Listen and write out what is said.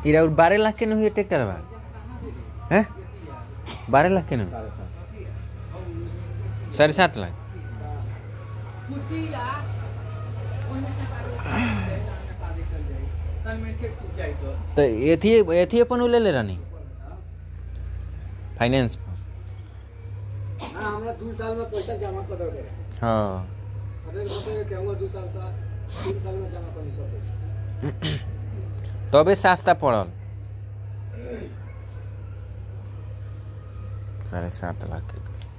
इरा 12 लाख के नहीं हुए ट्रैक्टर बा हैं 12 लाख के नहीं 7.5 लाख तो एथी अपन ले रहनी फाइनेंस हमरा 2 साल में पैसा जमा कर दे। हां अरे कहूंगा 2 साल का 3 साल में जमा कर सब तबे सस्ता पड़ल 7.5 लाख के